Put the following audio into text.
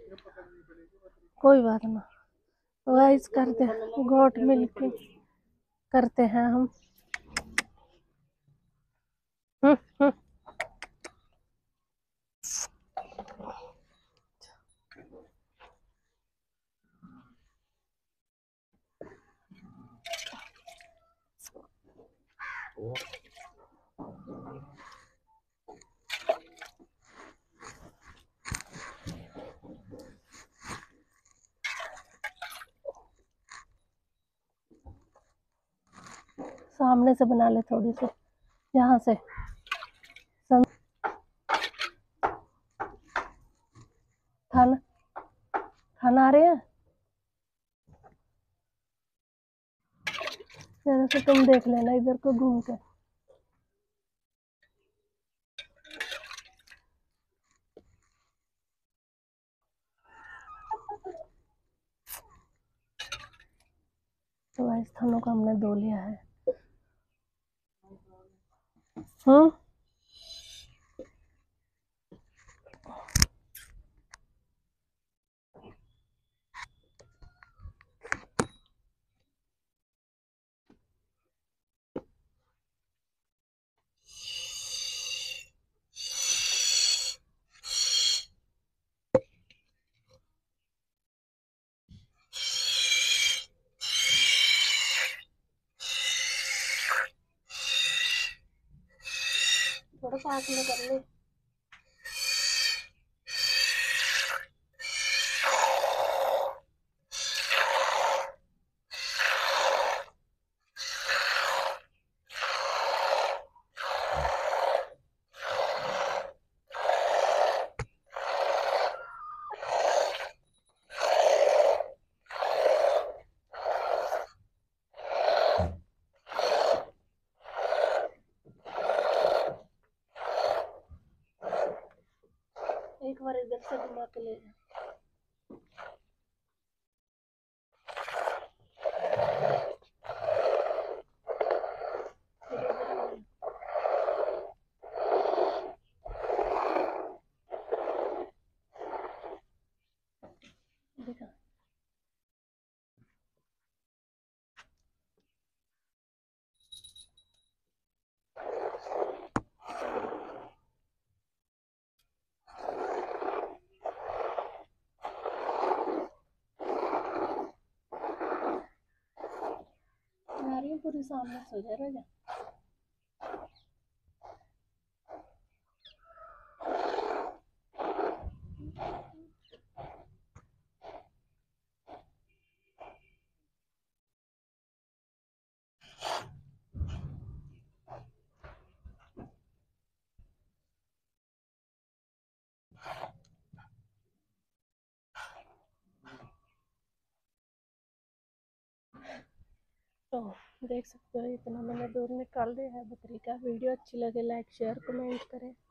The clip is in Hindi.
कोई बात ना, वाइस करते गोट मिल्क करते हैं हम। हम्म। सामने से बना ले थोड़ी सी, यहाँ से खाना खाना आ रहे हैं। जरा से तुम देख लेना इधर को घूम के। तो इस थानों को हमने धो लिया है। थोड़ा पास में कर ले। एक बार इधर से घुमा के ले जा। दिखा। आ रही हूँ पूरी सामने, सो जा रह जा। तो देख सकते हो इतना मैंने दूध निकाल दिया है बकरी का। वीडियो अच्छी लगे लाइक शेयर कमेंट करें।